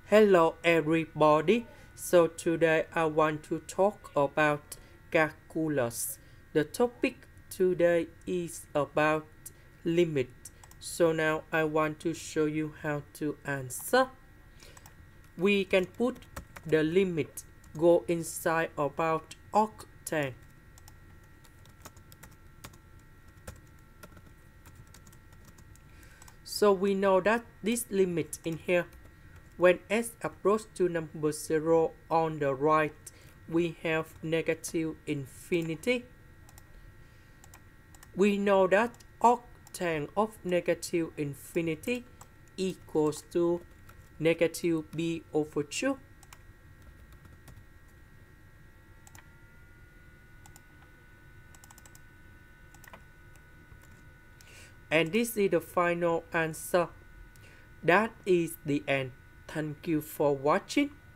Hello everybody. So today I want to talk about calculus. The topic today is about limit. So now I want to show you how to answer. We can put the limit go inside about arctan. So we know that this limit in here, when s approach to number 0 on the right, we have negative infinity. We know that arctan of negative infinity equals to negative b over 2. And this is the final answer. That is the end. Thank you for watching.